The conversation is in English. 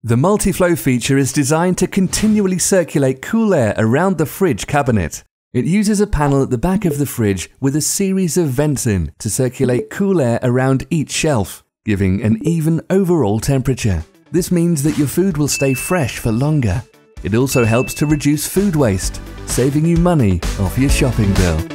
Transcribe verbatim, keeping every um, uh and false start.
The Multiflow feature is designed to continually circulate cool air around the fridge cabinet. It uses a panel at the back of the fridge with a series of vents in to circulate cool air around each shelf, giving an even overall temperature. This means that your food will stay fresh for longer. It also helps to reduce food waste, saving you money off your shopping bill.